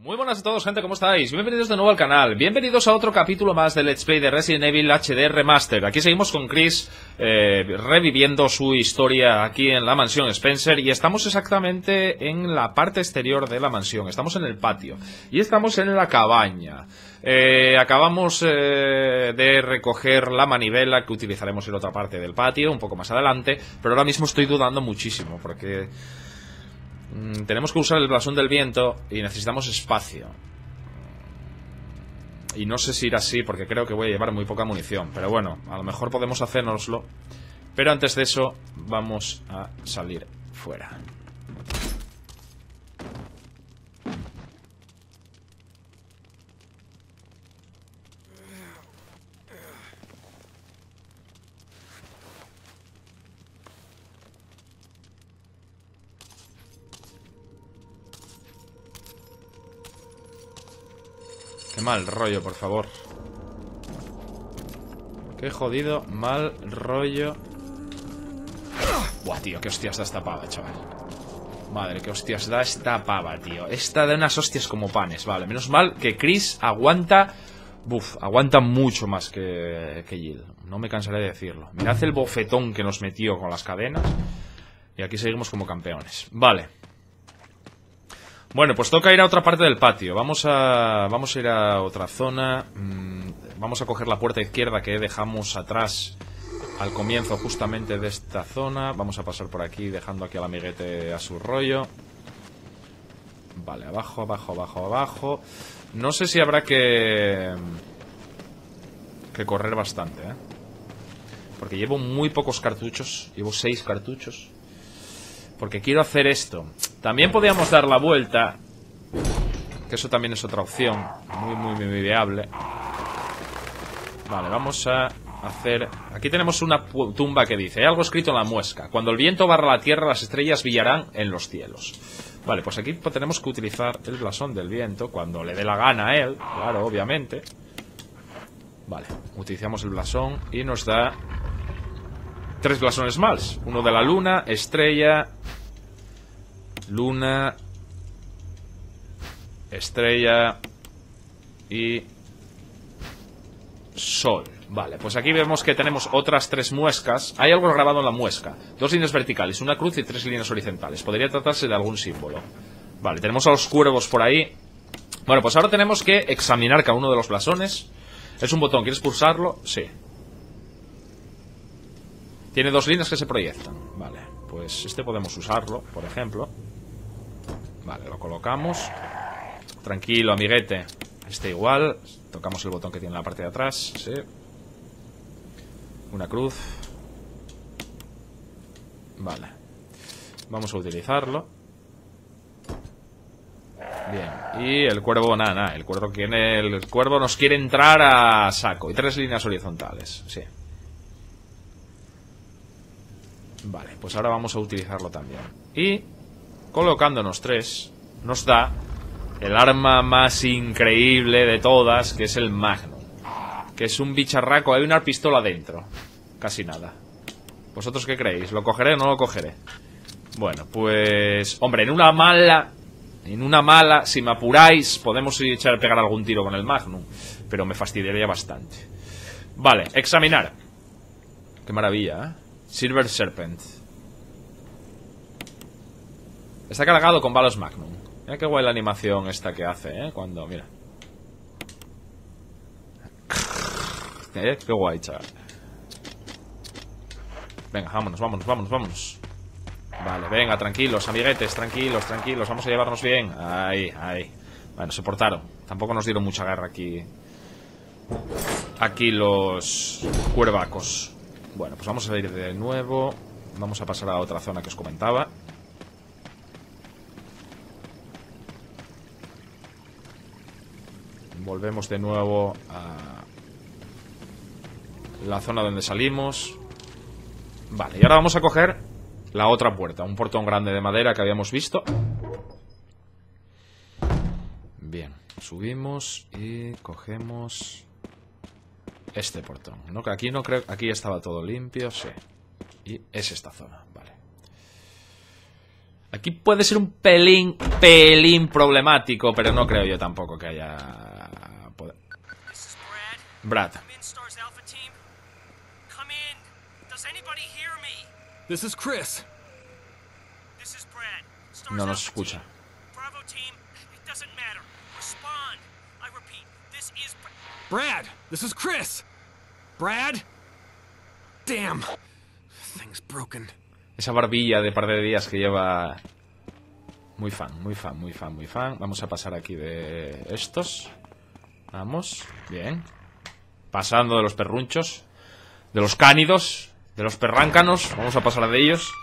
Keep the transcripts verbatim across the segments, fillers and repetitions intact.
Muy buenas a todos, gente, ¿cómo estáis? Bienvenidos de nuevo al canal, bienvenidos a otro capítulo más de Let's Play de Resident Evil H D Remastered. Aquí seguimos con Chris eh, reviviendo su historia aquí en la mansión Spencer. Y estamos exactamente en la parte exterior de la mansión, estamos en el patio y estamos en la cabaña. eh, Acabamos eh, de recoger la manivela que utilizaremos en otra parte del patio, un poco más adelante. Pero ahora mismo estoy dudando muchísimo porque... tenemos que usar el blasón del viento y necesitamos espacio. Y no sé si ir así porque creo que voy a llevar muy poca munición. Pero bueno, a lo mejor podemos hacérnoslo. Pero antes de eso vamos a salir fuera. Qué mal rollo, por favor. Qué jodido mal rollo. Buah, tío, qué hostias da esta pava, chaval. Madre, qué hostias da esta pava, tío. Esta da unas hostias como panes. Vale, menos mal que Chris aguanta. Buf, aguanta mucho más que, que Jill. No me cansaré de decirlo. Mirad el bofetón que nos metió con las cadenas. Y aquí seguimos como campeones. Vale. Bueno, pues toca ir a otra parte del patio. Vamos a, vamos a ir a otra zona. mm, Vamos a coger la puerta izquierda que dejamos atrás al comienzo justamente de esta zona. Vamos a pasar por aquí dejando aquí al amiguete a su rollo. Vale, abajo, abajo, abajo, abajo. No sé si habrá que... que correr bastante, ¿eh? Porque llevo muy pocos cartuchos. Llevo seis cartuchos. Porque quiero hacer esto. También podríamos dar la vuelta, que eso también es otra opción. Muy, muy, muy viable. Vale, vamos a hacer... Aquí tenemos una tumba que dice: hay algo escrito en la muesca. Cuando el viento barra la tierra, las estrellas brillarán en los cielos. Vale, pues aquí tenemos que utilizar el blasón del viento cuando le dé la gana a él. Claro, obviamente. Vale, utilizamos el blasón y nos da tres blasones más. Uno de la luna, estrella, luna, estrella y sol. Vale, pues aquí vemos que tenemos otras tres muescas. Hay algo grabado en la muesca: dos líneas verticales, una cruz y tres líneas horizontales. Podría tratarse de algún símbolo. Vale, tenemos a los cuervos por ahí. Bueno, pues ahora tenemos que examinar cada uno de los blasones. Es un botón, ¿quieres pulsarlo? Sí. Tiene dos líneas que se proyectan. Vale, pues este podemos usarlo, por ejemplo. Vale, lo colocamos. Tranquilo, amiguete. Este igual. Tocamos el botón que tiene en la parte de atrás. Sí. Una cruz. Vale. Vamos a utilizarlo. Bien. Y el cuervo, nada, nada. El cuervo tiene, el cuervo nos quiere entrar a saco. Y tres líneas horizontales. Sí. Vale, pues ahora vamos a utilizarlo también. Y colocándonos tres, nos da el arma más increíble de todas, que es el Magnum. Que es un bicharraco, hay una pistola dentro. Casi nada. ¿Vosotros qué creéis? ¿Lo cogeré o no lo cogeré? Bueno, pues... hombre, en una mala... En una mala, si me apuráis, podemos echar a pegar algún tiro con el Magnum. Pero me fastidiaría bastante. Vale, examinar. Qué maravilla, ¿eh? Silver Serpent. Está cargado con balas Magnum. Mira qué guay la animación esta que hace, ¿eh? Cuando, mira. ¿Eh? Qué guay, chaval. Venga, vámonos, vámonos, vámonos, vámonos. Vale, venga, tranquilos, amiguetes, tranquilos, tranquilos. Vamos a llevarnos bien. Ahí, ahí. Bueno, se portaron. Tampoco nos dieron mucha guerra aquí. Aquí los cuervacos. Bueno, pues vamos a ir de nuevo. Vamos a pasar a otra zona que os comentaba. Volvemos de nuevo a la zona donde salimos. Vale, y ahora vamos a coger la otra puerta. Un portón grande de madera que habíamos visto. Bien, subimos y cogemos este portón, ¿no? Que aquí no creo, aquí estaba todo limpio, sí. Y es esta zona, vale. Aquí puede ser un pelín, pelín problemático, pero no creo yo tampoco que haya... Poder. Brad. This is Chris. No nos escucha. Brad, this is Chris. Brad. Damn. Thing's broken. Esa barbilla de par de días que lleva... Muy fan, muy fan, muy fan, muy fan. Vamos a pasar aquí de estos. Vamos, bien. Pasando de los perrunchos, de los cánidos, de los perráncanos. Vamos a pasar de ellos.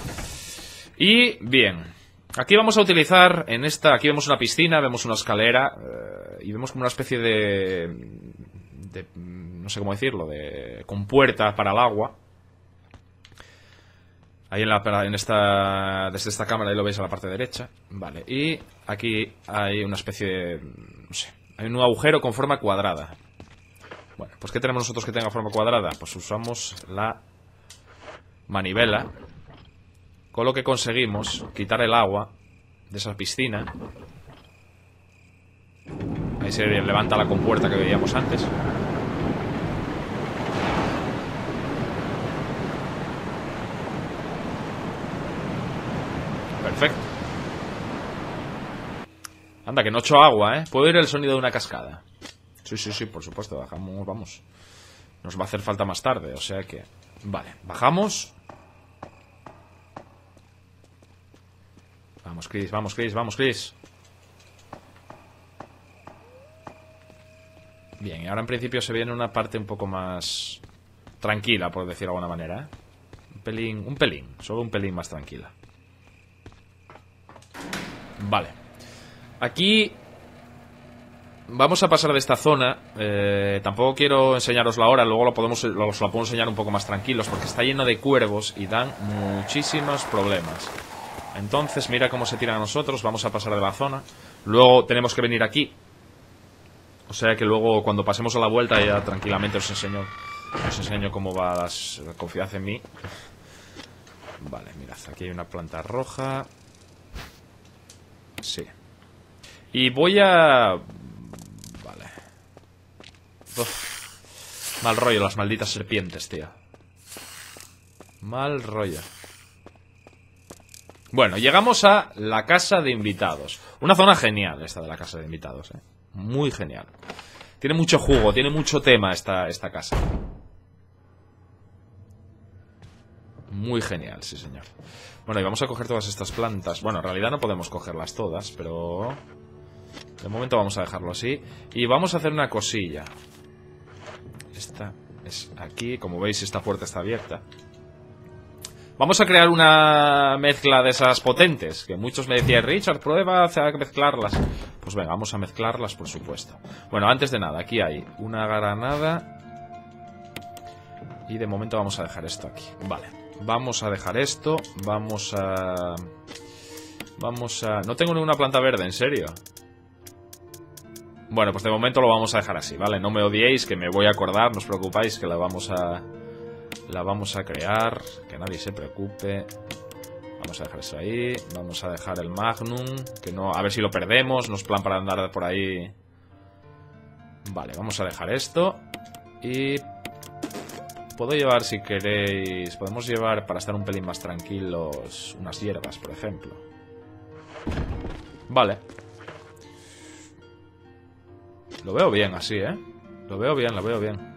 Y bien. Aquí vamos a utilizar en esta... Aquí vemos una piscina, vemos una escalera eh, y vemos como una especie de, de... No sé cómo decirlo, de compuerta para el agua. Ahí en, la, en esta... Desde esta cámara, ahí lo veis a la parte derecha. Vale, y aquí hay una especie de... No sé, hay un agujero con forma cuadrada. Bueno, pues ¿qué tenemos nosotros que tenga forma cuadrada? Pues usamos la manivela, con lo que conseguimos quitar el agua de esa piscina. Ahí se levanta la compuerta que veíamos antes. Perfecto. Anda, que no echo agua, ¿eh? Puedo oír el sonido de una cascada. Sí, sí, sí, por supuesto, bajamos, vamos. Nos va a hacer falta más tarde, o sea que... Vale, bajamos. Vamos, Chris, vamos, Chris, vamos, Chris. Bien, y ahora en principio se viene una parte un poco más tranquila, por decirlo de alguna manera, ¿eh? Un pelín, un pelín, solo un pelín más tranquila. Vale. Aquí vamos a pasar de esta zona. eh, Tampoco quiero enseñarosla ahora. Luego lo podemos, lo, os la puedo enseñar un poco más tranquilos, porque está lleno de cuervos y dan muchísimos problemas. Entonces mira cómo se tiran a nosotros. Vamos a pasar de la zona. Luego tenemos que venir aquí. O sea que luego cuando pasemos a la vuelta ya tranquilamente os enseño Os enseño cómo va las, la confianza en mí. Vale, mirad, aquí hay una planta roja. Sí. Y voy a... Vale. Uf. Mal rollo las malditas serpientes, tío. Mal rollo. Bueno, llegamos a la casa de invitados. Una zona genial esta de la casa de invitados, ¿eh? Muy genial. Tiene mucho jugo, tiene mucho tema esta, esta casa. Muy genial, sí señor. Bueno, y vamos a coger todas estas plantas. Bueno, en realidad no podemos cogerlas todas, pero... de momento vamos a dejarlo así. Y vamos a hacer una cosilla. Esta es aquí. Como veis, esta puerta está abierta. Vamos a crear una mezcla de esas potentes, que muchos me decían, Richard, prueba a mezclarlas. Pues venga, vamos a mezclarlas, por supuesto. Bueno, antes de nada, aquí hay una granada. Y de momento vamos a dejar esto aquí. Vale, vamos a dejar esto. Vamos a... Vamos a... No tengo ninguna planta verde, ¿en serio? Bueno, pues de momento lo vamos a dejar así, ¿vale? No me odiéis, que me voy a acordar, no os preocupáis, que la vamos a... La vamos a crear, que nadie se preocupe. Vamos a dejar eso ahí. Vamos a dejar el Magnum, que no, a ver si lo perdemos. No es plan para andar por ahí. Vale, vamos a dejar esto. Y puedo llevar, si queréis, podemos llevar, para estar un pelín más tranquilos, unas hierbas, por ejemplo. Vale. Lo veo bien así, ¿eh? Lo veo bien, lo veo bien.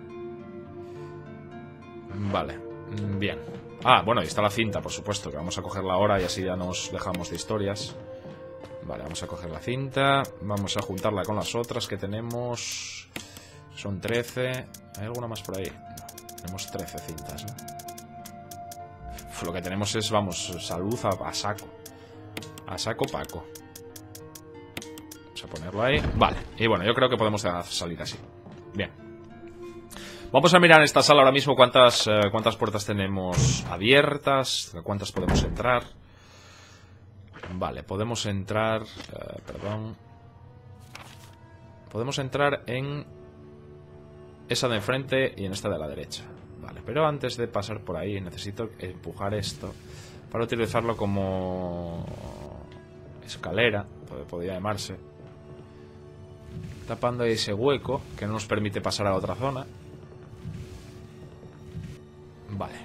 Vale, bien. Ah, bueno, y está la cinta, por supuesto, que vamos a cogerla ahora y así ya nos dejamos de historias. Vale, vamos a coger la cinta. Vamos a juntarla con las otras que tenemos. Son trece. ¿Hay alguna más por ahí? No, tenemos trece cintas, ¿no? Uf, lo que tenemos es, vamos, salud a, a saco. A saco Paco. Vamos a ponerlo ahí. Vale, y bueno, yo creo que podemos salir así. Bien. Vamos a mirar en esta sala ahora mismo cuántas, uh, cuántas puertas tenemos abiertas, cuántas podemos entrar. Vale, podemos entrar... Uh, perdón. Podemos entrar en esa de enfrente y en esta de la derecha. Vale, pero antes de pasar por ahí necesito empujar esto para utilizarlo como escalera, podría llamarse. Tapando ahí ese hueco que no nos permite pasar a otra zona. Vale.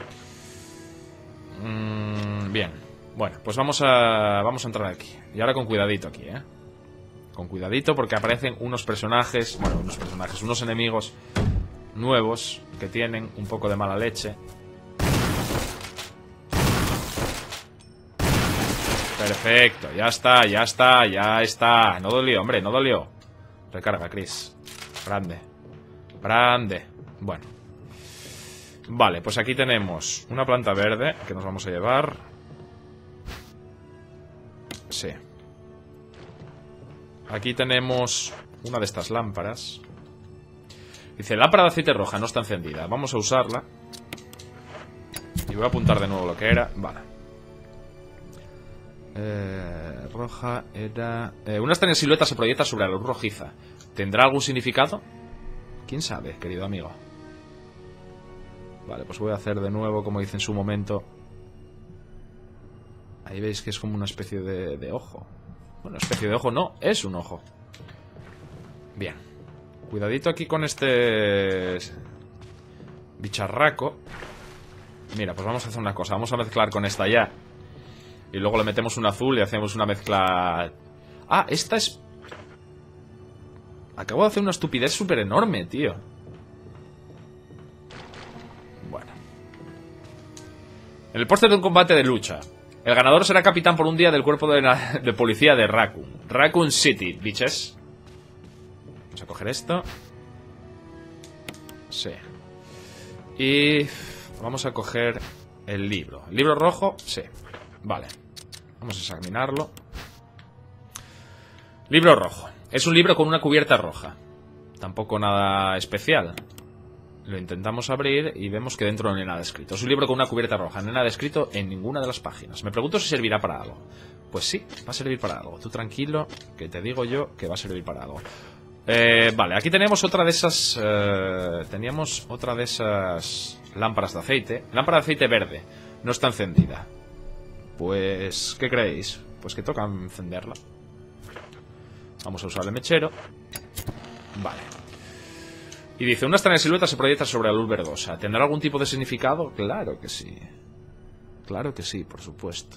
Mm, bien. Bueno, pues vamos a vamos a entrar aquí. Y ahora con cuidadito aquí, ¿eh? Con cuidadito porque aparecen unos personajes, bueno, unos personajes, unos enemigos nuevos que tienen un poco de mala leche. Perfecto, ya está, ya está, ya está. No dolió, hombre, no dolió. Recarga, Chris. Grande. Grande. Bueno. Vale, pues aquí tenemos una planta verde que nos vamos a llevar. Sí. Aquí tenemos una de estas lámparas. Dice, lámpara de aceite roja, no está encendida. Vamos a usarla. Y voy a apuntar de nuevo lo que era. Vale. Eh, roja era... Eh, una extraña silueta se proyecta sobre la luz rojiza. ¿Tendrá algún significado? ¿Quién sabe, querido amigo? Vale, pues voy a hacer de nuevo, como hice en su momento. Ahí veis que es como una especie de, de ojo. Bueno, especie de ojo no, es un ojo. Bien. Cuidadito aquí con este bicharraco. Mira, pues vamos a hacer una cosa. Vamos a mezclar con esta ya. Y luego le metemos un azul y hacemos una mezcla... Ah, esta es... Acabo de hacer una estupidez súper enorme, tío. Bueno. En el póster de un combate de lucha, el ganador será capitán por un día del cuerpo de, de policía de Raccoon. Raccoon City, bitches. Vamos a coger esto. Sí. Y... vamos a coger el libro. ¿El libro rojo? Sí. Vale. Vamos a examinarlo. Libro rojo. Es un libro con una cubierta roja. Tampoco nada especial. Lo intentamos abrir y vemos que dentro no hay nada escrito. Es un libro con una cubierta roja. No hay nada escrito en ninguna de las páginas. Me pregunto si servirá para algo. Pues sí, va a servir para algo. Tú tranquilo, que te digo yo que va a servir para algo. Eh, vale, aquí tenemos otra de esas... Eh, teníamos otra de esas lámparas de aceite. Lámpara de aceite verde. No está encendida. Pues, ¿qué creéis? Pues que toca encenderla. Vamos a usar el mechero. Vale. Y dice, una extraña silueta se proyecta sobre la luz verdosa. ¿Tendrá algún tipo de significado? Claro que sí. Claro que sí, por supuesto.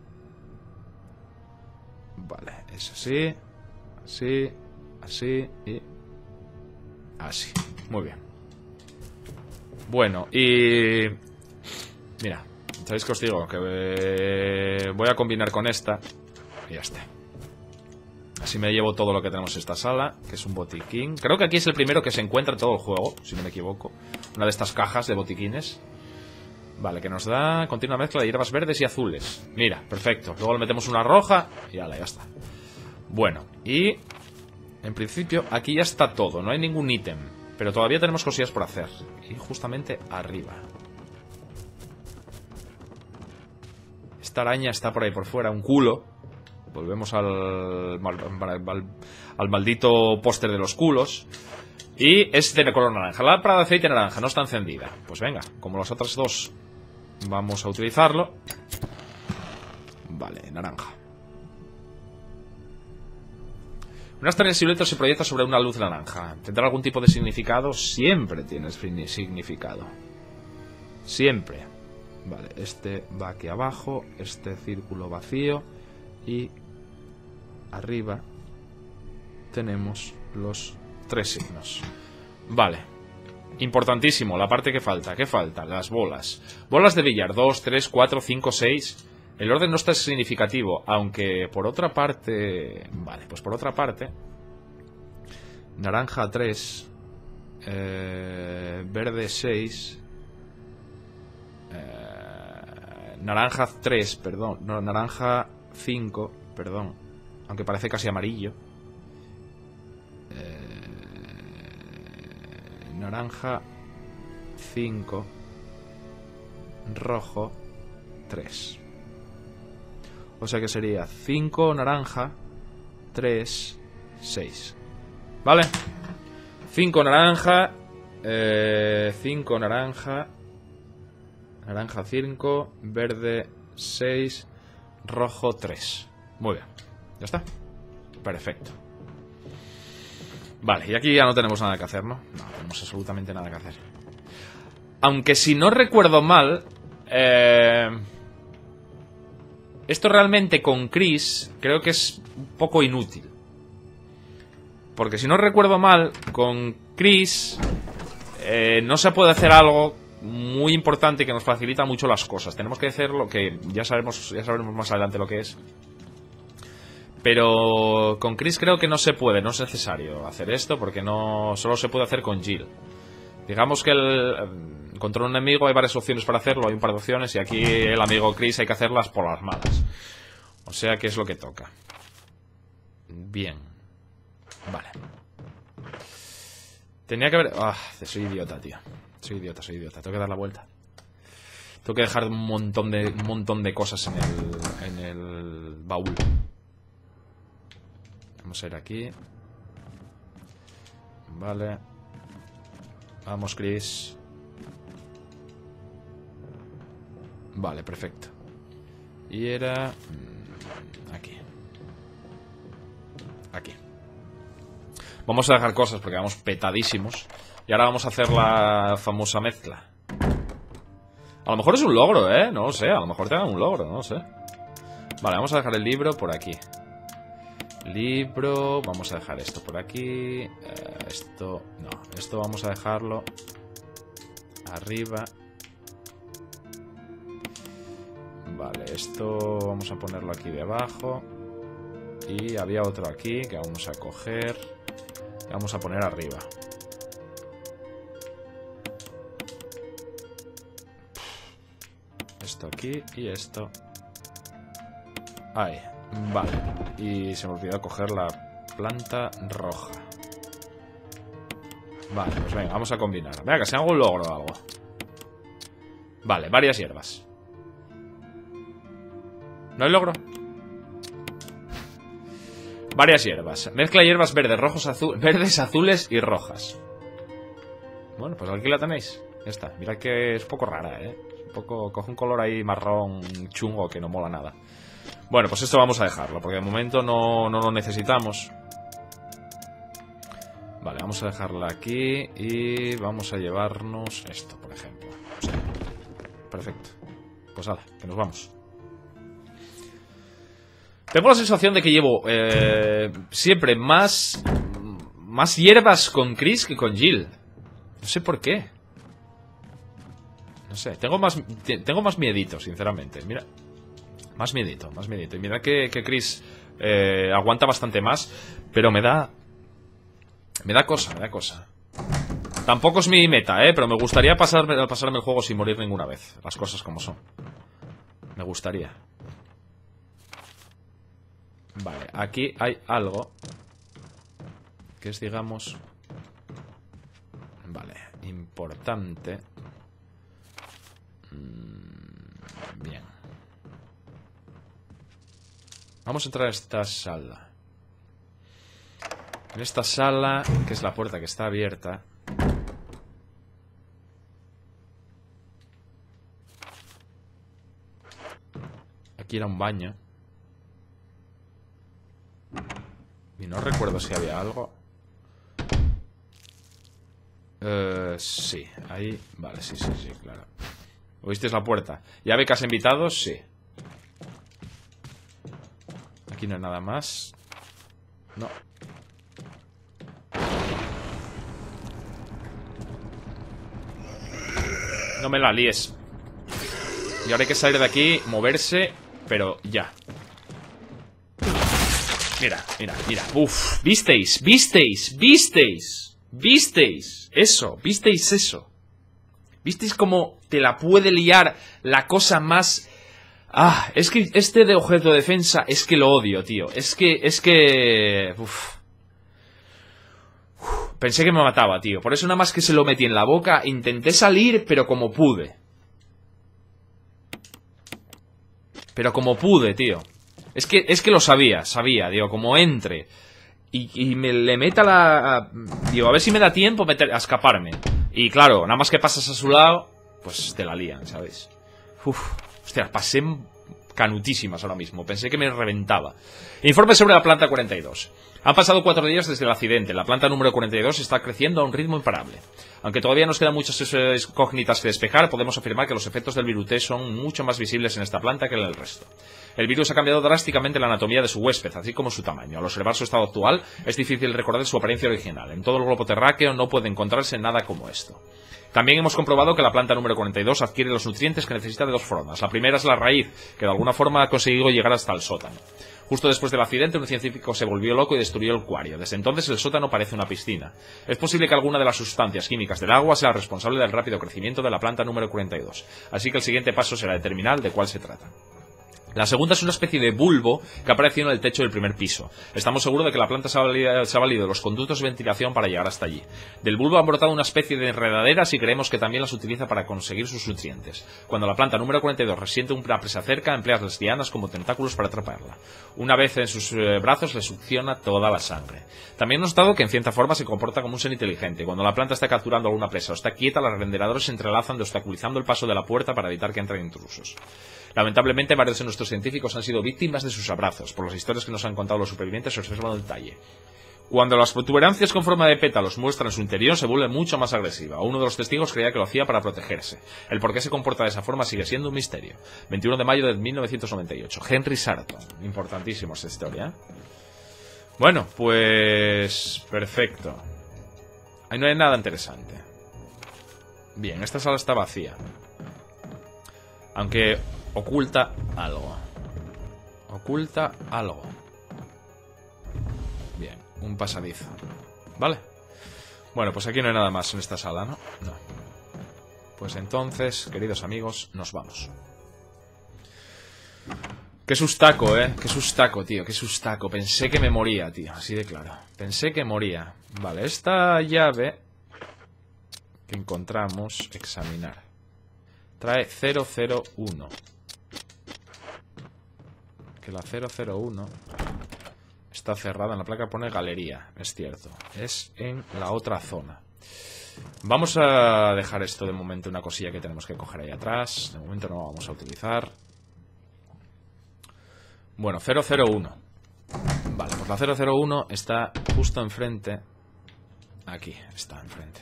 Vale, es así. Así. Así y... así. Muy bien. Bueno, y... mira, ¿sabéis que os digo? Que eh, voy a combinar con esta. Y ya está. Así me llevo todo lo que tenemos en esta sala, que es un botiquín. Creo que aquí es el primero que se encuentra en todo el juego, si no me equivoco. Una de estas cajas de botiquines. Vale, que nos da continua mezcla de hierbas verdes y azules. Mira, perfecto. Luego le metemos una roja y ala, ya está. Bueno, y... en principio, aquí ya está todo. No hay ningún ítem. Pero todavía tenemos cosillas por hacer. Y justamente arriba. Esta araña está por ahí por fuera. Un culo. Volvemos al, al, al, al maldito póster de los culos. Y es de color naranja. La lámpara de aceite naranja no está encendida. Pues venga, como las otras dos, vamos a utilizarlo. Vale, naranja. Una extraña silueta se proyecta sobre una luz naranja. ¿Tendrá algún tipo de significado? Siempre tiene significado. Siempre. Vale, este va aquí abajo. Este círculo vacío. Y arriba tenemos los tres signos. Vale. Importantísimo, la parte que falta. ¿Qué falta? Las bolas. Bolas de billar. dos, tres, cuatro, cinco, seis... El orden no está significativo, aunque por otra parte... Vale, pues por otra parte... Naranja tres... Eh, verde seis... Eh, naranja tres, perdón. No, naranja cinco, perdón. Aunque parece casi amarillo. Eh, naranja cinco... Rojo tres. O sea que sería cinco naranja, tres, seis. ¿Vale? cinco naranja, eh, cinco naranja, naranja cinco, verde seis, rojo tres. Muy bien, ya está. Perfecto. Vale, y aquí ya no tenemos nada que hacer, ¿no? No tenemos absolutamente nada que hacer. Aunque si no recuerdo mal, eh, esto realmente con Chris creo que es un poco inútil. Porque si no recuerdo mal, con Chris eh, no se puede hacer algo muy importante que nos facilita mucho las cosas. Tenemos que hacer lo que ya sabemos, ya sabremos más adelante lo que es. Pero con Chris creo que no se puede, no es necesario hacer esto porque no solo se puede hacer con Jill. Digamos que el, contra un enemigo hay varias opciones para hacerlo, hay un par de opciones y aquí el amigo Chris hay que hacerlas por las malas. O sea que es lo que toca. Bien. Vale. Tenía que haber... Ah, soy idiota, tío. Soy idiota, soy idiota. Tengo que dar la vuelta. Tengo que dejar un montón de, un montón de cosas en el, en el baúl. Vamos a ir aquí. Vale. Vamos, Chris. Vale, perfecto. Y era... Aquí. Aquí. Vamos a dejar cosas porque vamos petadísimos. Y ahora vamos a hacer la famosa mezcla. A lo mejor es un logro, ¿eh? No lo sé, a lo mejor te dan un logro, no lo sé. Vale, vamos a dejar el libro por aquí. Libro, vamos a dejar esto por aquí. eh, Esto, no, esto vamos a dejarlo arriba. Vale, esto vamos a ponerlo aquí debajo. Y había otro aquí que vamos a coger y vamos a poner arriba. Esto aquí y esto. Ahí. Vale, y se me olvidó coger la planta roja. Vale, pues venga, vamos a combinar. Venga, que sea algún logro o algo. Vale, varias hierbas. ¿No hay logro? Varias hierbas. Mezcla hierbas verdes, rojos, azul, verdes, azules y rojas. Bueno, pues aquí la tenéis. Ya está. Mirad que es un poco rara, ¿eh? Un poco... Coge un color ahí marrón chungo que no mola nada. Bueno, pues esto vamos a dejarlo, porque de momento no, no lo necesitamos. Vale, vamos a dejarla aquí y vamos a llevarnos esto, por ejemplo. O sea, perfecto. Pues nada, que nos vamos. Tengo la sensación de que llevo eh, siempre más, más hierbas con Chris que con Jill. No sé por qué. No sé, tengo más, tengo más miedito, sinceramente. Mira. Más miedito, más miedito. Y mira que, que Chris eh, aguanta bastante más, pero me da... Me da cosa, me da cosa. Tampoco es mi meta, ¿eh? Pero me gustaría pasarme, pasarme el juego sin morir ninguna vez. Las cosas como son. Me gustaría. Vale, aquí hay algo que es, digamos... Vale, importante. Bien. Vamos a entrar a esta sala. En esta sala, que es la puerta que está abierta. Aquí era un baño. Y no recuerdo si había algo. Eh, sí, ahí... Vale, sí, sí, sí, claro. ¿Oísteis la puerta? ¿Ya becas invitados? Sí. Aquí no hay nada más. No. No me la líes. Y ahora hay que salir de aquí, moverse, pero ya. Mira, mira, mira. Uf, ¿visteis? ¿Visteis? ¿Visteis? ¿Visteis? Eso, ¿visteis eso? ¿Visteis cómo te la puede liar la cosa más... Ah, es que este de objeto de defensa es que lo odio, tío. Es que, es que... Uf. Uf. Pensé que me mataba, tío. Por eso nada más que se lo metí en la boca. Intenté salir, pero como pude. Pero como pude, tío. Es que, es que lo sabía, sabía, digo, como entre y, y me le meta la... A, digo, a ver si me da tiempo meter, a escaparme. Y claro, nada más que pasas a su lado, pues te la lían, ¿sabes? Uf, hostia, pasé canutísimas ahora mismo. Pensé que me reventaba. Informe sobre la planta cuarenta y dos. Han pasado cuatro días desde el accidente. La planta número cuarenta y dos está creciendo a un ritmo imparable. Aunque todavía nos quedan muchas incógnitas que despejar, podemos afirmar que los efectos del virus T son mucho más visibles en esta planta que en el resto. El virus ha cambiado drásticamente la anatomía de su huésped, así como su tamaño. Al observar su estado actual, es difícil recordar su apariencia original. En todo el globo terráqueo no puede encontrarse nada como esto. También hemos comprobado que la planta número cuarenta y dos adquiere los nutrientes que necesita de dos formas. La primera es la raíz, que de alguna forma ha conseguido llegar hasta el sótano. Justo después del accidente, un científico se volvió loco y destruyó el acuario. Desde entonces el sótano parece una piscina. Es posible que alguna de las sustancias químicas del agua sea responsable del rápido crecimiento de la planta número cuarenta y dos. Así que el siguiente paso será determinar de cuál se trata. La segunda es una especie de bulbo que ha aparecido en el techo del primer piso. Estamos seguros de que la planta se ha, valido, se ha valido de los conductos de ventilación para llegar hasta allí. Del bulbo han brotado una especie de enredaderas y creemos que también las utiliza para conseguir sus nutrientes. Cuando la planta número cuarenta y dos resiente una presa cerca, emplea las lianas como tentáculos para atraparla. Una vez en sus eh, brazos, le succiona toda la sangre. También hemos notado que en cierta forma se comporta como un ser inteligente. Cuando la planta está capturando alguna presa o está quieta, los renderadores se entrelazan, obstaculizando el paso de la puerta para evitar que entren intrusos. Lamentablemente, varios de nuestros científicos han sido víctimas de sus abrazos. Por las historias que nos han contado los supervivientes, se observa un detalle. Cuando las protuberancias con forma de pétalos muestran su interior, se vuelve mucho más agresiva. Uno de los testigos creía que lo hacía para protegerse. El por qué se comporta de esa forma sigue siendo un misterio. veintiuno de mayo de mil novecientos noventa y ocho. Henry Sarton. Importantísimo esta historia, ¿eh? Bueno, pues... perfecto. Ahí no hay nada interesante. Bien, esta sala está vacía. Aunque oculta algo. Oculta algo. Bien, un pasadizo. ¿Vale? Bueno, pues aquí no hay nada más en esta sala, ¿no? No. Pues entonces, queridos amigos, nos vamos. Qué sustaco, ¿eh? Qué sustaco, tío, qué sustaco. Pensé que me moría, tío, así de claro. Pensé que moría. Vale, esta llave que encontramos, examinar. Trae cero cero uno. Que la cero cero uno está cerrada. En la placa pone galería, es cierto. Es en la otra zona. Vamos a dejar esto de momento, una cosilla que tenemos que coger ahí atrás. De momento no lo vamos a utilizar. Bueno, cero cero uno. Vale, pues la cero cero uno está justo enfrente. Aquí, está enfrente.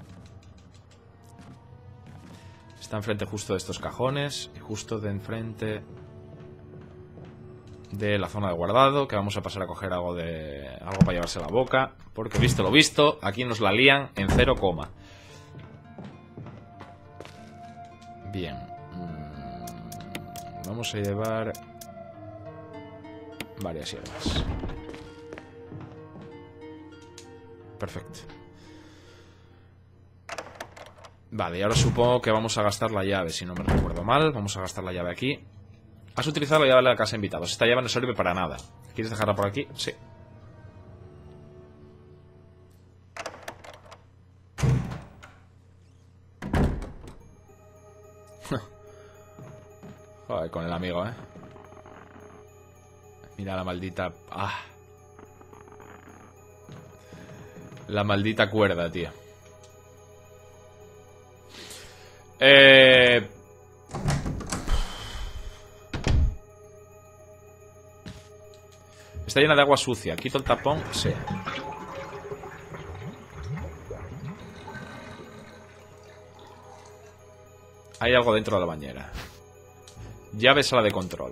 Está enfrente justo de estos cajones. Y justo de enfrente de la zona de guardado, que vamos a pasar a coger algo de algo para llevarse a la boca, porque visto lo visto, aquí nos la lían en cero coma. Bien. Mm, vamos a llevar varias hierbas. Perfecto. Vale, y ahora supongo que vamos a gastar la llave, si no me recuerdo mal. Vamos a gastar la llave aquí. Has utilizado la llave de la casa de invitados. Esta llave no sirve para nada. ¿Quieres dejarla por aquí? Sí. Joder, con el amigo, ¿eh? Mira la maldita... ¡Ah! La maldita cuerda, tío. Eh... Está llena de agua sucia. ¿Quito el tapón? Sí. Hay algo dentro de la bañera. Llave sala de control.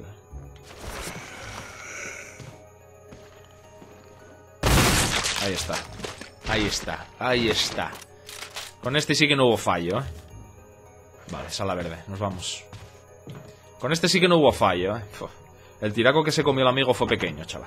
Ahí está. Ahí está. Ahí está. Con este sí que no hubo fallo, ¿eh? Vale, sala verde. Nos vamos. Con este sí que no hubo fallo, ¿eh? Uf. El tiraco que se comió el amigo fue pequeño, chaval.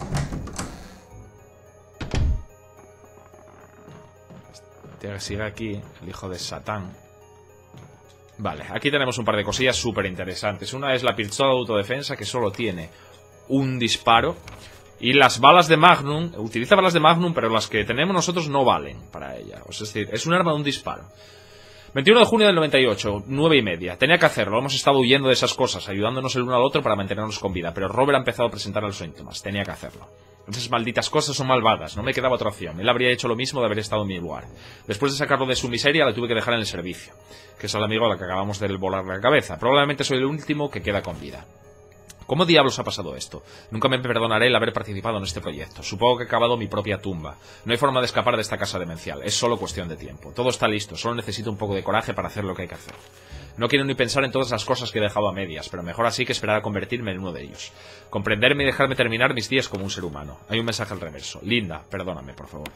Este sigue aquí, el hijo de Satán. Vale, aquí tenemos un par de cosillas súper interesantes. Una es la pistola de autodefensa, que solo tiene un disparo. Y las balas de Magnum, utiliza balas de Magnum, pero las que tenemos nosotros no valen para ella. Es decir, es un arma de un disparo. veintiuno de junio del noventa y ocho, nueve y media. Tenía que hacerlo, hemos estado huyendo de esas cosas, ayudándonos el uno al otro para mantenernos con vida. Pero Robert ha empezado a presentar los síntomas, tenía que hacerlo. Esas malditas cosas son malvadas, no me quedaba otra opción. Él habría hecho lo mismo de haber estado en mi lugar. Después de sacarlo de su miseria, le tuve que dejar en el servicio. Que es el amigo a la que acabamos de volar la cabeza. Probablemente soy el último que queda con vida. ¿Cómo diablos ha pasado esto? Nunca me perdonaré el haber participado en este proyecto. Supongo que he cavado mi propia tumba. No hay forma de escapar de esta casa demencial. Es solo cuestión de tiempo. Todo está listo. Solo necesito un poco de coraje para hacer lo que hay que hacer. No quiero ni pensar en todas las cosas que he dejado a medias, pero mejor así que esperar a convertirme en uno de ellos. Comprenderme y dejarme terminar mis días como un ser humano. Hay un mensaje al reverso. Linda, perdóname, por favor.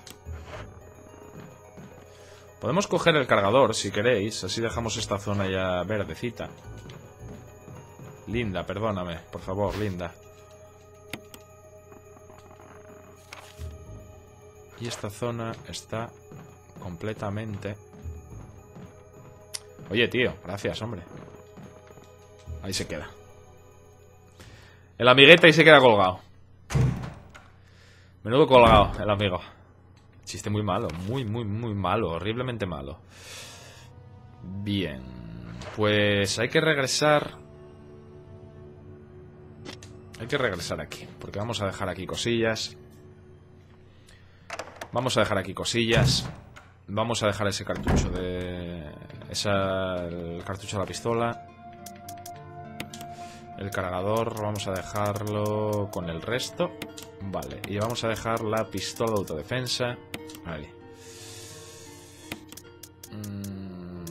Podemos coger el cargador, si queréis. Así dejamos esta zona ya verdecita. Linda, perdóname, por favor, Linda. Y esta zona está completamente... Oye, tío, gracias, hombre. Ahí se queda. El amiguete ahí se queda colgado. Menudo colgado, el amigo. Chiste muy malo, muy, muy, muy malo. Horriblemente malo. Bien. Pues hay que regresar... Hay que regresar aquí, porque vamos a dejar aquí cosillas. Vamos a dejar aquí cosillas. Vamos a dejar ese cartucho de... Esa, el cartucho de la pistola. El cargador vamos a dejarlo con el resto. Vale, y vamos a dejar la pistola de autodefensa. Vale. Mm.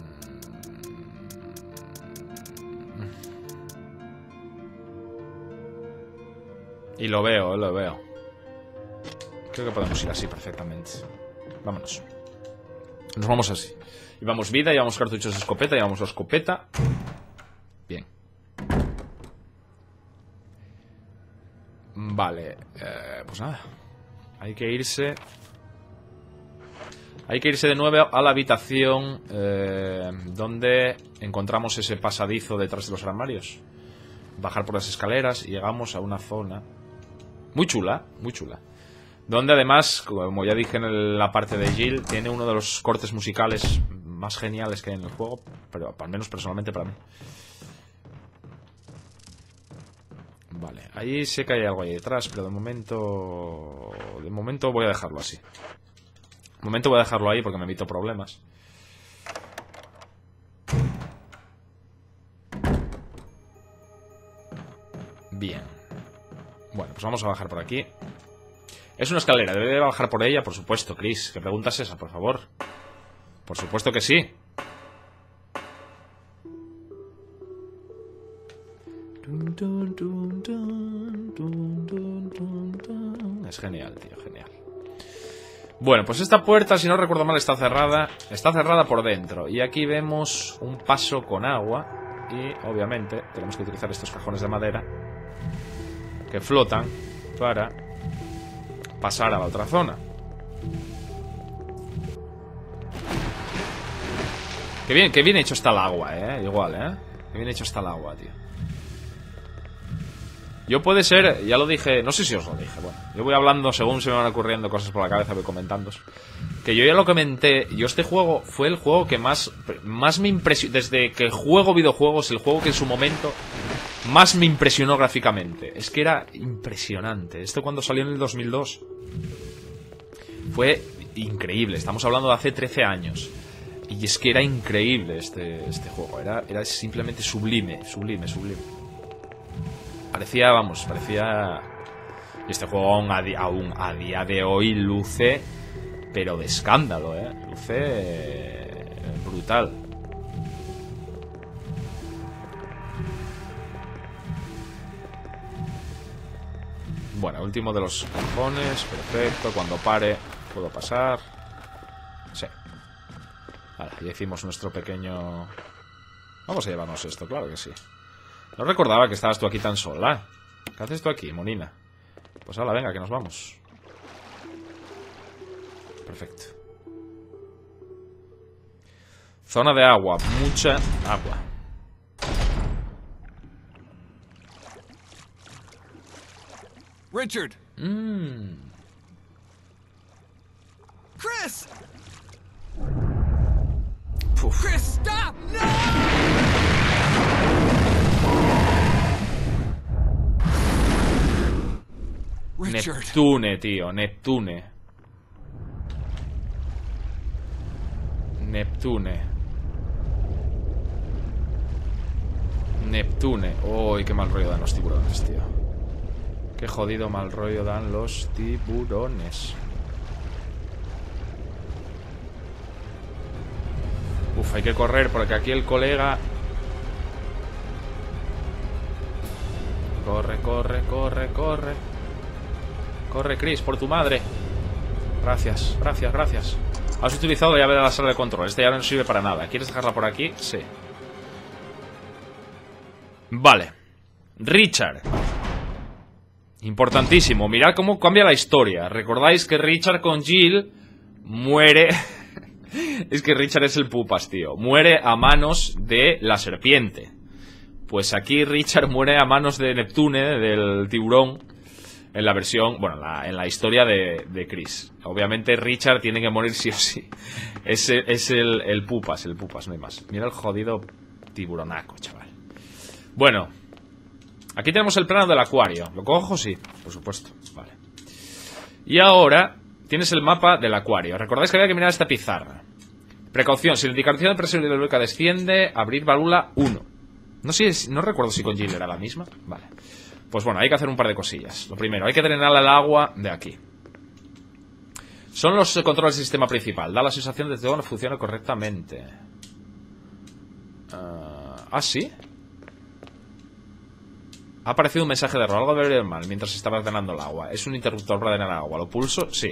Y lo veo, lo veo. Creo que podemos ir así perfectamente. Vámonos. Nos vamos así. Llevamos vida, llevamos cartuchos de escopeta, llevamos la escopeta. Bien. Vale. Eh, pues nada. Hay que irse... Hay que irse de nuevo a la habitación eh, donde encontramos ese pasadizo detrás de los armarios. Bajar por las escaleras y llegamos a una zona muy chula, muy chula. Donde además, como ya dije en la parte de Jill, tiene uno de los cortes musicales más geniales que hay en el juego, pero al menos personalmente para mí. Vale, ahí sé que hay algo ahí detrás, pero de momento... De momento voy a dejarlo así. De momento voy a dejarlo ahí porque me evito problemas. Bien. Bueno, pues vamos a bajar por aquí. Es una escalera, ¿debe de bajar por ella? Por supuesto, Chris. ¿Qué pregunta es esa, por favor? Por supuesto que sí. Es genial, tío, genial. Bueno, pues esta puerta, si no recuerdo mal, está cerrada. Está cerrada por dentro. Y aquí vemos un paso con agua. Y, obviamente, tenemos que utilizar estos cajones de madera que flotan para pasar a la otra zona. Qué bien, qué bien hecho está el agua, eh. Igual, eh. Qué bien hecho está el agua, tío. Yo puede ser, ya lo dije, no sé si os lo dije, bueno, yo voy hablando según se me van ocurriendo cosas por la cabeza, voy comentando. Que yo ya lo comenté, yo este juego fue el juego que más, más me impresionó, desde que juego videojuegos, el juego que en su momento más me impresionó gráficamente. Es que era impresionante. Esto cuando salió en el dos mil dos fue increíble, estamos hablando de hace trece años. Y es que era increíble este, este juego, era, era simplemente sublime, sublime, sublime. Parecía, vamos, parecía... Este juego aún a, di aún a día de hoy luce, pero de escándalo, ¿eh? Luce eh, brutal. Bueno, último de los cajones, perfecto. Cuando pare, puedo pasar. Sí. Vale, ya hicimos nuestro pequeño... Vamos a llevarnos esto, claro que sí. No recordaba que estabas tú aquí tan sola. ¿Qué haces tú aquí, monina? Pues hala, venga, que nos vamos. Perfecto. Zona de agua, mucha agua. Richard. Mmm. Chris. Uf. Chris, stop! No! Richard. Neptune, tío, Neptune. Neptune. Neptune. Uy, qué mal rollo dan los tiburones, tío. Qué jodido mal rollo dan los tiburones. Uf, hay que correr porque aquí el colega... Corre, corre, corre, corre. Corre, Chris, por tu madre. Gracias, gracias, gracias. Has utilizado la llave de la sala de control. Esta llave no sirve para nada. ¿Quieres dejarla por aquí? Sí. Vale. Richard. Importantísimo. Mirad cómo cambia la historia. Recordáis que Richard con Jill muere... Es que Richard es el pupas, tío. Muere a manos de la serpiente. Pues aquí Richard muere a manos de Neptune, del tiburón. En la versión, bueno, la, en la historia de, de Chris. Obviamente Richard tiene que morir sí o sí. Es, es el, el pupas, el pupas, no hay más. Mira el jodido tiburonaco, chaval. Bueno, aquí tenemos el plano del acuario. ¿Lo cojo? Sí, por supuesto. Vale. Y ahora tienes el mapa del acuario. Recordáis que había que mirar esta pizarra. Precaución, si la indicación de presión hidráulica desciende, abrir válvula uno. No sé, no recuerdo si con Jill era la misma. Vale. Pues bueno, hay que hacer un par de cosillas. Lo primero, hay que drenar el agua de aquí. Son los controles del sistema principal. Da la sensación de que todo no funciona correctamente. Uh, ¿Ah, sí? Ha aparecido un mensaje de error. Algo debe ir mal mientras estaba drenando el agua. Es un interruptor para drenar agua. ¿Lo pulso? Sí.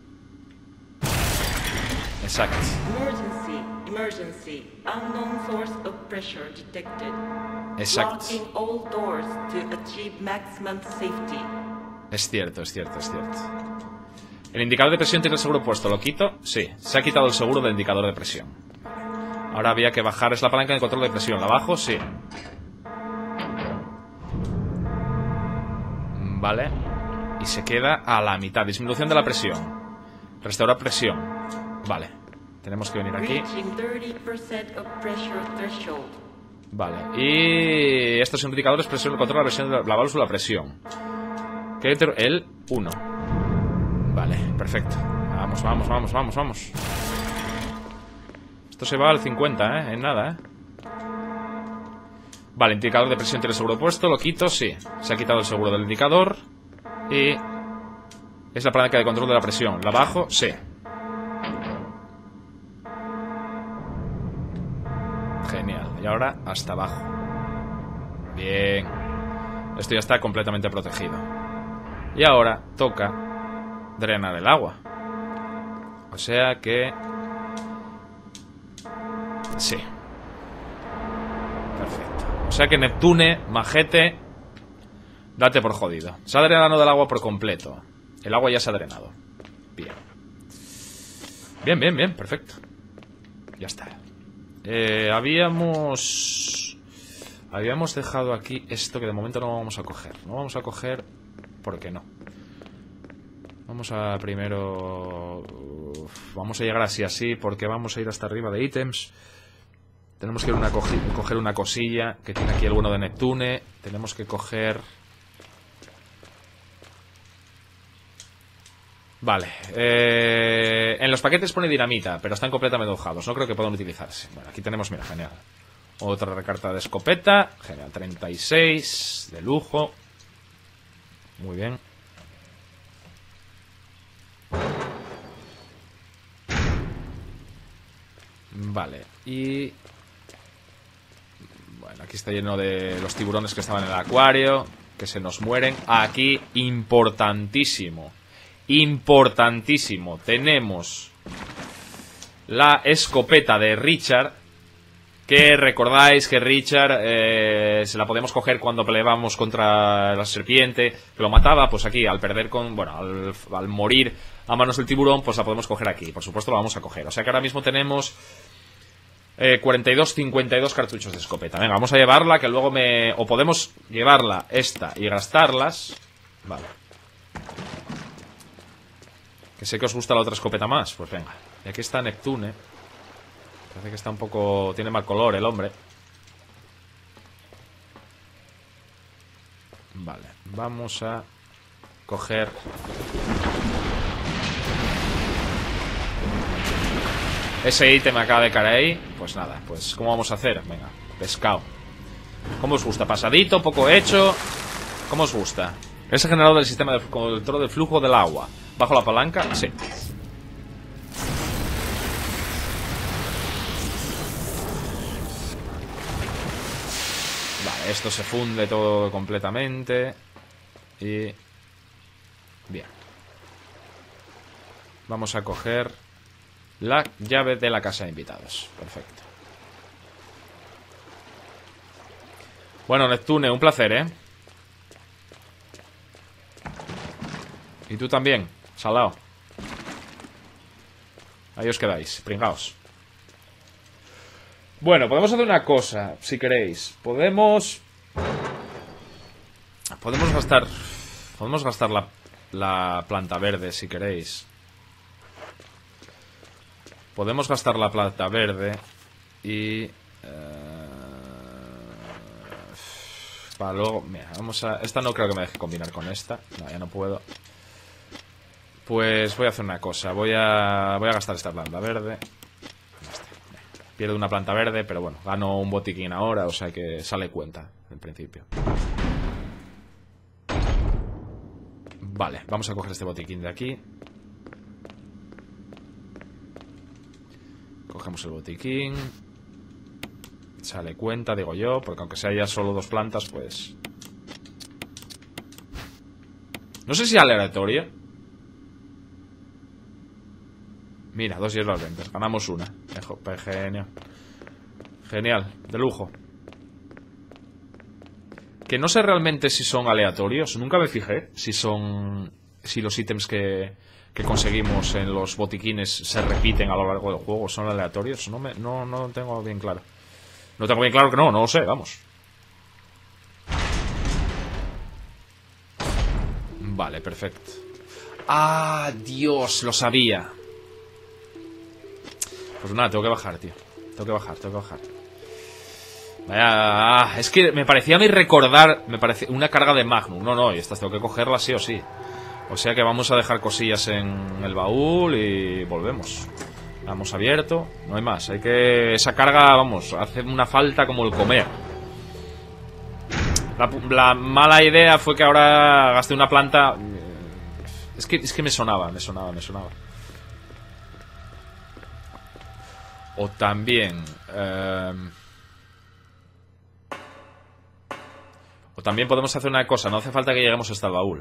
Exacto. Emergency, emergency. Unknown source of pressure detected. Exacto. Locking all doors to achieve maximum safety. Es cierto, es cierto, es cierto. El indicador de presión tiene el seguro puesto. ¿Lo quito? Sí. Se ha quitado el seguro del indicador de presión. Ahora había que bajar. Es la palanca de control de presión. ¿La bajo? Sí. Vale. Y se queda a la mitad. Disminución de la presión. Restaurar presión. Vale. Tenemos que venir aquí. Vale. Y estos indicadores presión de control, la presión de la válvula, presión. ¿Qué hay? El uno. Vale, perfecto. Vamos, vamos, vamos, vamos, vamos. Esto se va al cincuenta, ¿eh? En nada, ¿eh? Vale, indicador de presión tiene el seguro puesto. Lo quito, sí. Se ha quitado el seguro del indicador. Y... es la palanca de control de la presión. ¿La bajo? Sí. Genial. Y ahora hasta abajo. Bien. Esto ya está completamente protegido. Y ahora toca drenar el agua. O sea que... sí. Perfecto. O sea que Neptune, majete, date por jodido. Se ha drenado del agua por completo. El agua ya se ha drenado. Bien. Bien, bien, bien. Perfecto. Ya está. Eh, habíamos... Habíamos dejado aquí esto que de momento no vamos a coger. No vamos a coger porque no. Vamos a primero... Uf, vamos a llegar así así porque vamos a ir hasta arriba de ítems. Tenemos que ir una coger una cosilla que tiene aquí el bueno de Neptune. Tenemos que coger... Vale. Eh, en los paquetes pone dinamita, pero están completamente hojados. No creo que puedan utilizarse. Bueno, aquí tenemos, mira, genial. Otra recarta de escopeta. Genial, treinta y seis. De lujo. Muy bien. Vale, y... bueno, aquí está lleno de los tiburones que estaban en el acuario, que se nos mueren. Aquí, importantísimo, importantísimo, tenemos la escopeta de Richard, que recordáis que Richard eh, se la podemos coger cuando peleábamos contra la serpiente, que lo mataba. Pues aquí, al perder con... bueno, al, al morir a manos del tiburón, pues la podemos coger aquí. Por supuesto lo vamos a coger. O sea que ahora mismo tenemos eh, cuarenta y dos, cincuenta y dos cartuchos de escopeta. Venga, vamos a llevarla, que luego me... o podemos llevarla esta y gastarlas. Vale. Que sé que os gusta la otra escopeta más. Pues venga. Y aquí está Neptune. Parece que está un poco... tiene mal color el hombre. Vale, vamos a coger... ese ítem acaba de caer ahí. Pues nada, pues ¿cómo vamos a hacer? Venga, pescado. ¿Cómo os gusta? ¿Pasadito? ¿Poco hecho? ¿Cómo os gusta? Es el generador del sistema de control del flujo del agua. ¿Bajo la palanca? Sí. Vale, esto se funde todo completamente. Y... bien. Vamos a coger la llave de la casa de invitados. Perfecto. Bueno, Neptune, un placer, ¿eh? Y tú también, salao. Ahí os quedáis, pringaos. Bueno, podemos hacer una cosa, si queréis. Podemos... Podemos gastar... Podemos gastar la, la planta verde, si queréis. Podemos gastar la planta verde. Y... Eh, para luego... Mira, vamos a... Esta no creo que me deje combinar con esta. No, ya no puedo. Pues voy a hacer una cosa. Voy a... Voy a gastar esta planta verde. Pierdo una planta verde, pero bueno, gano un botiquín ahora, o sea que sale cuenta, en principio. Vale, vamos a coger este botiquín de aquí. Cogemos el botiquín. Sale cuenta, digo yo, porque aunque sea ya solo dos plantas, pues... No sé si es aleatorio. Mira, dos hierbas verdes, ganamos una. Genial. Genial, de lujo. Que no sé realmente si son aleatorios. Nunca me fijé si son... Si los ítems que, que conseguimos en los botiquines se repiten a lo largo del juego. ¿Son aleatorios? No, me, no, no tengo bien claro. No tengo bien claro que no, no lo sé, vamos. Vale, perfecto. ¡Ah, Dios! Lo sabía. Pues nada, tengo que bajar, tío. Tengo que bajar, tengo que bajar. Vaya, es que me parecía a mí recordar. Me parecía una carga de Magnum. No, no, y estas tengo que cogerlas sí o sí. O sea que vamos a dejar cosillas en el baúl y volvemos. La hemos abierto, no hay más. Hay que... Esa carga, vamos, hace una falta como el comer. La, la mala idea fue que ahora gasté una planta. Es que, es que me sonaba, me sonaba, me sonaba. O también... Eh... O también podemos hacer una cosa. No hace falta que lleguemos hasta el baúl.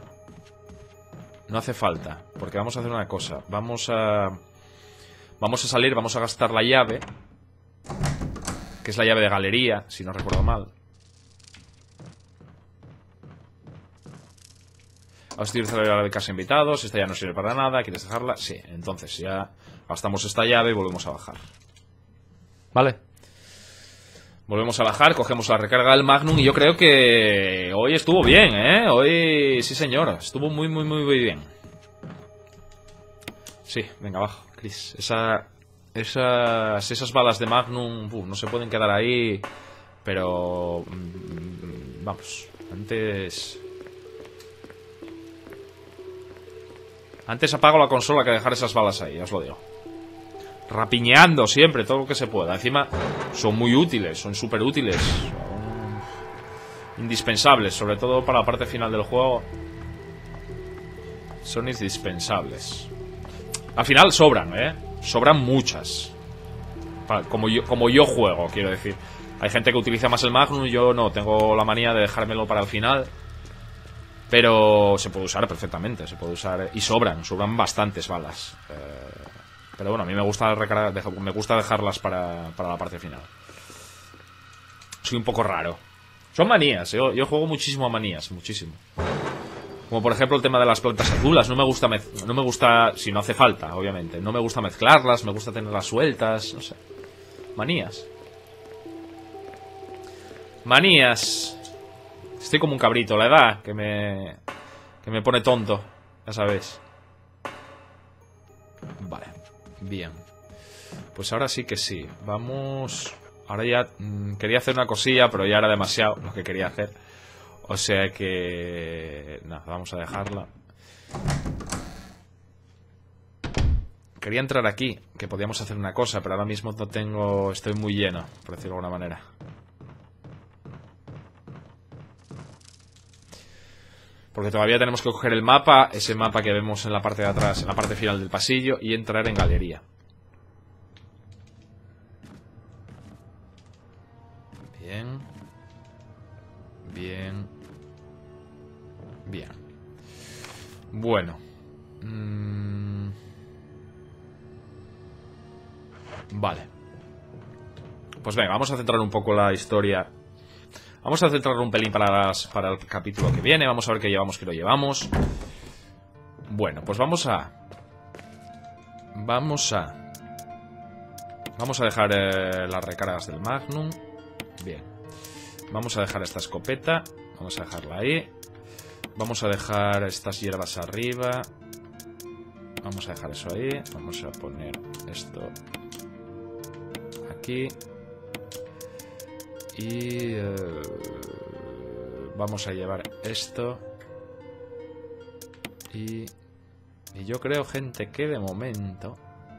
No hace falta. Porque vamos a hacer una cosa. Vamos a... Vamos a salir, vamos a gastar la llave. Que es la llave de galería, si no recuerdo mal. Vamos a utilizar la llave de casa invitados. Esta ya no sirve para nada. ¿Quieres dejarla? Sí, entonces ya gastamos esta llave y volvemos a bajar. Vale. Volvemos a bajar, cogemos la recarga del Magnum. Y yo creo que hoy estuvo bien, ¿eh? Hoy, sí señor, estuvo muy, muy, muy, muy bien. Sí, venga, abajo, Chris. Esa, esas, esas balas de Magnum uf, no se pueden quedar ahí. Pero... Mmm, vamos, antes... Antes apago la consola que dejar esas balas ahí, ya os lo digo. Rapiñeando siempre, todo lo que se pueda. Encima son muy útiles, son súper útiles. Son indispensables, sobre todo para la parte final del juego. Son indispensables. Al final sobran, ¿eh? Sobran muchas. Como yo, como yo juego, quiero decir. Hay gente que utiliza más el Magnum, yo no. Tengo la manía de dejármelo para el final. Pero se puede usar perfectamente, se puede usar. Y sobran, sobran bastantes balas. Eh, pero bueno, a mí me gusta recargar, me gusta dejarlas para, para la parte final. Soy un poco raro. Son manías, yo, yo juego muchísimo a manías, muchísimo. Como por ejemplo el tema de las plantas azulas. No me gusta, mez no me gusta, si no hace falta, obviamente. No me gusta mezclarlas, me gusta tenerlas sueltas, no sé. Manías. Manías. Estoy como un cabrito, la edad que me que me pone tonto, ya sabéis. Vale, bien. Pues ahora sí que sí. Vamos. Ahora ya mmm, quería hacer una cosilla, pero ya era demasiado lo que quería hacer. O sea que nada, vamos a dejarla. Quería entrar aquí, que podíamos hacer una cosa, pero ahora mismo no tengo. Estoy muy lleno, por decirlo de alguna manera. Porque todavía tenemos que coger el mapa, ese mapa que vemos en la parte de atrás, en la parte final del pasillo, y entrar en galería. Bien. Bien. Bien. Bueno. Mm. Vale. Pues venga, vamos a centrar un poco la historia. Vamos a centrar un pelín para, las, para el capítulo que viene. Vamos a ver qué llevamos, qué no llevamos. Bueno, pues vamos a... Vamos a... Vamos a dejar eh, las recargas del Magnum. Bien. Vamos a dejar esta escopeta. Vamos a dejarla ahí. Vamos a dejar estas hierbas arriba. Vamos a dejar eso ahí. Vamos a poner esto aquí. Y eh, vamos a llevar esto. Y, y yo creo, gente, que de momento...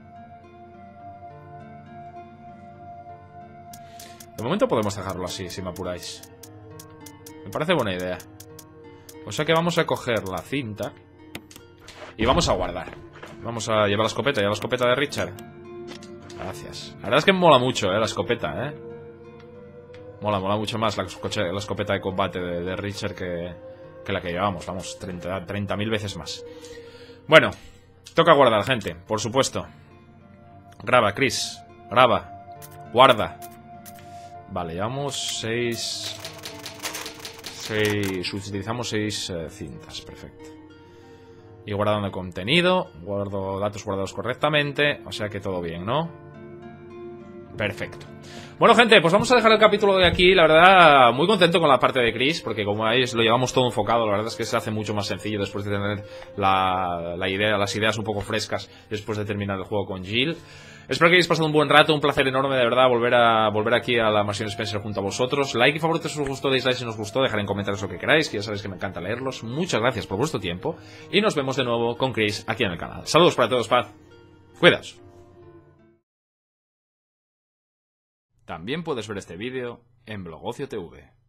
De momento podemos dejarlo así, si me apuráis. Me parece buena idea. O sea que vamos a coger la cinta y vamos a guardar. Vamos a llevar la escopeta, llevar la escopeta de Richard. Gracias. La verdad es que mola mucho, eh, la escopeta, eh. Mola, mola mucho más la, la escopeta de combate de, de Richard que, que la que llevamos. Vamos, treinta mil veces más. Bueno, toca guardar, gente, por supuesto. Graba, Chris. Graba. Guarda. Vale, llevamos seis... seis... Utilizamos seis eh, cintas, perfecto. Y guardando el contenido. Guardo datos guardados correctamente. O sea que todo bien, ¿no? Perfecto. Bueno, gente, pues vamos a dejar el capítulo de aquí. La verdad, muy contento con la parte de Chris, porque como veis, lo llevamos todo enfocado. La verdad es que se hace mucho más sencillo después de tener la, la idea, las ideas un poco frescas después de terminar el juego con Jill. Espero que hayáis pasado un buen rato, un placer enorme, de verdad, volver a volver aquí a la Mansión Spencer junto a vosotros. Like y favorito si os gustó, dislike si no os gustó, dejar en comentarios lo que queráis, que ya sabéis que me encanta leerlos. Muchas gracias por vuestro tiempo y nos vemos de nuevo con Chris aquí en el canal. Saludos para todos, paz. Cuidaos. También puedes ver este vídeo en Blogocio T V.